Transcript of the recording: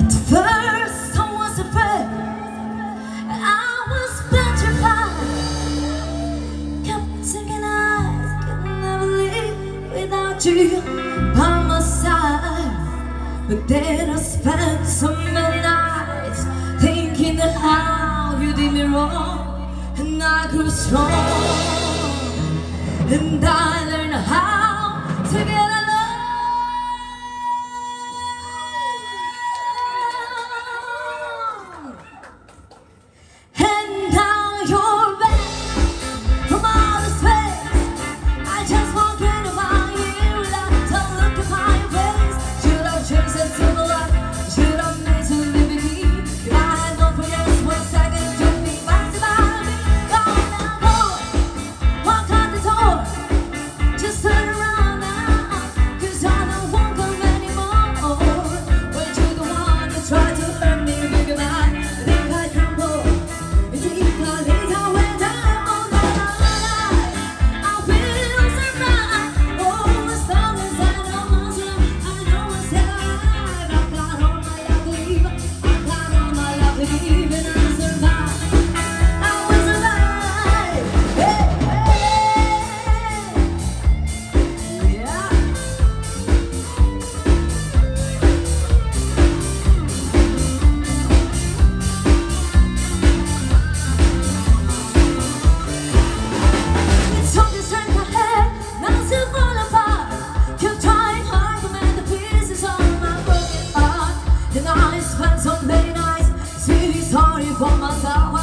First I was afraid, I was petrified. Kept thinking I could never live without you by my side. But then I spent so many nights thinking that how you did me wrong, and I grew strong, and I learned how to get along. For myself